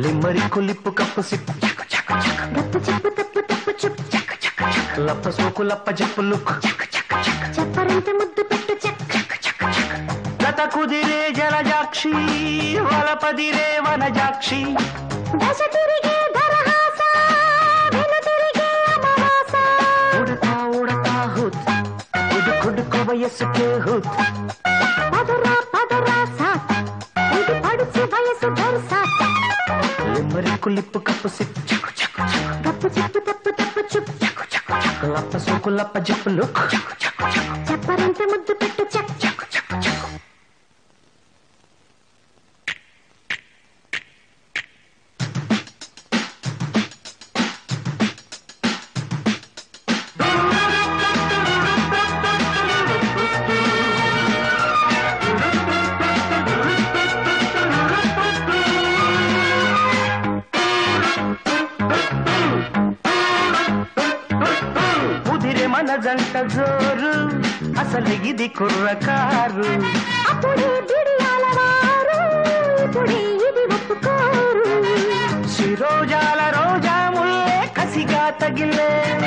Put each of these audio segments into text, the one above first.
లిమ్మరికు lip cup sip గప్పు చెప్పు తప్పు తప్పు చుప్ లప్ప సోకు లప్ప జప్పు లుక్ చెప్పరంత ముద్దు పెట్టు గత కుదిరే జలజాక్షి వలపదిరే వనజాక్షి దశ తిరిగే దరహాస వెను తిరిగే అమవాస ఉడతా ఉడతా హుత్ ఉడుకుడుకు వయస్సుకే హుత్ పదరా పదరా సాత్ ఇది పడుచు వయసు దర్సా లిమ్మరికు లిప్పు కప్పు సిప్పు గప్పు చెప్పు తప్పు తప్పు చుప్ లప్ప సోకు లప్ప జప్పు లుక్ చెప్పరంత ముద్దు పెట్టు జంట జోరు అసలు ఇది కుర్రకారు అప్పుడే బిడియాల వారు ఇప్పుడే ఇది ఒప్పుకోరు శిరోజాల రోజా ముల్లే కసిగా తగిలే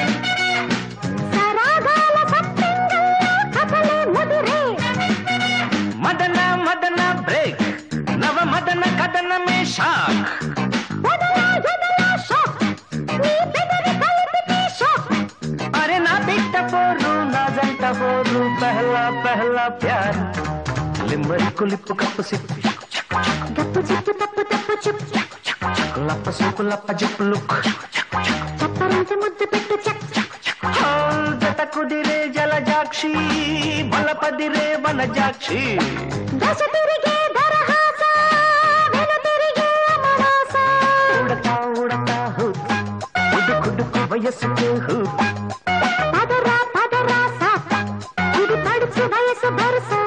సరాగాల సత్యంగల్లో కథలే ముదిరే మదన మదన బ్రేక్ నవ మదన కథనమే షాక్ వదలా వదలా షాక్ నీ పెదవి కలిపితే షాక్ అరే నా బిడ్డ పోరు నా జంట పోరు పహలా పహలా ప్యార్ లిమ్మరికు లిప్పు కప్పు సిప్పు గప్పు చెప్పు తప్పు తప్పు చుప్ లప్ప సోకు లప్ప జప్పు లుక్ చెప్పరంత ముద్దు పెట్టు జత కుదిరే జలజాక్షి బలపదిరే వనజాక్షి దశ తిరిగే దరహాస వెను తిరిగే అమవాస ఉడతా ఉడతా హుత్ ఉడుకుడుకు వయస్సుకే హుత్ పదరా పదరా సాత్ ఇది పడుచు వయసు దర్సా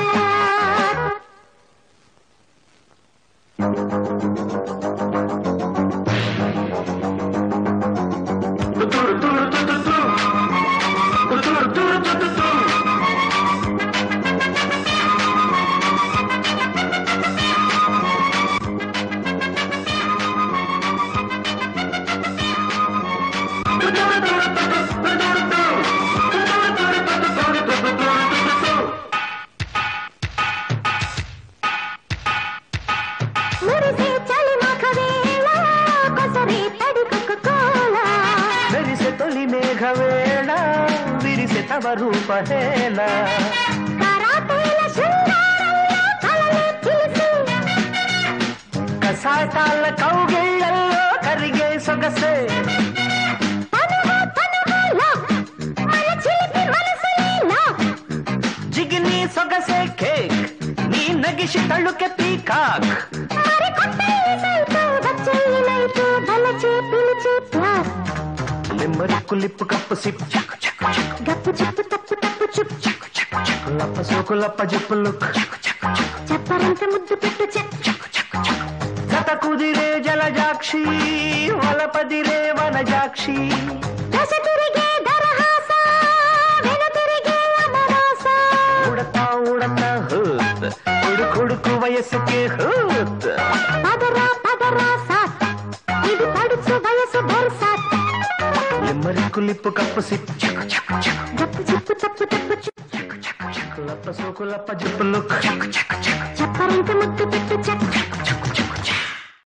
మురిసే చలి మఖవేళ కొసరే తడి కోకోలా మెరిసె తొలి మేఘవేళ విరిసె తవ రూపహేళ కరాతేల శృంగారంలో కలలే తీసి కసాటాల కౌగిళ్ళల్లో కరిగే సొగసే పనుగులో మన చిలిపి మనసులేలో జిగిని సొగసే కేక్ నీ నగిషి తళుకె పీకాక్ మరి కొట్టేయి సైతో వచ్చేయి నైతో బలచే పిలిచే ప్యార్ లిమ్మరికు లిప్పు కప్పు సిప్పు గప్పు చెప్పు తప్పు తప్పు చుప్ లప్ప సోకు లప్ప జప్పు లుక్ చెప్పరంత ముద్దు పెట్టు గత కుదిరే జలజాక్షి వలపదిరే వనజాక్షి దశ తిరిగే దరహాస వెను తిరిగే అమవాస ఉడతా ఉడతా హుత్ ఉడుకుడుకు వయస్సుకే హుత్ పదరా పదరా సాత్ ఇది పడుచు వయసు దర్సా లిమ్మరికు లిప్పు కప్పు సిప్పు గప్పు చెప్పు తప్పు తప్పు చుప్ లప్ప సోకు లప్ప జప్పు లుక్ చెప్పరంత ముద్దు పెట్టు